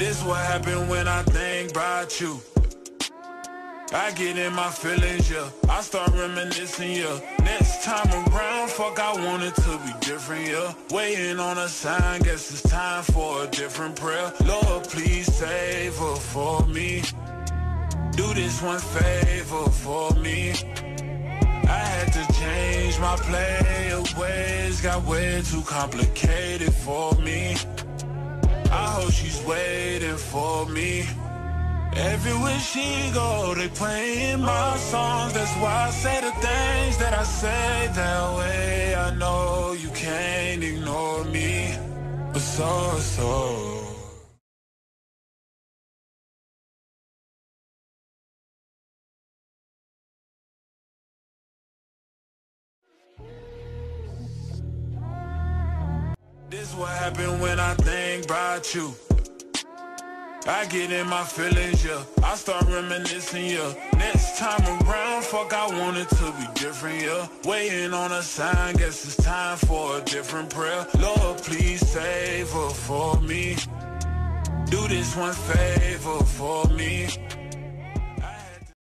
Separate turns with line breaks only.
This what happen when I think about you. I get in my feelings, yeah. I start reminiscing, yeah. Next time around, fuck, I want it to be different, yeah. Waiting on a sign, guess it's time for a different prayer. Lord, please save her for me. Do this one favor for me. I had to change my play of ways, got way too complicated for me. I hope she's waiting for me. Everywhere she go, they playing my songs. That's why I say the things that I say that way. I know you can't ignore me, but so This what happen when I think about you. I get in my feelings, yeah. I start reminiscing, yeah. Next time around, fuck, I want it to be different, yeah. Waiting on a sign, guess it's time for a different prayer. Lord, please save her for me. Do this one favor for me.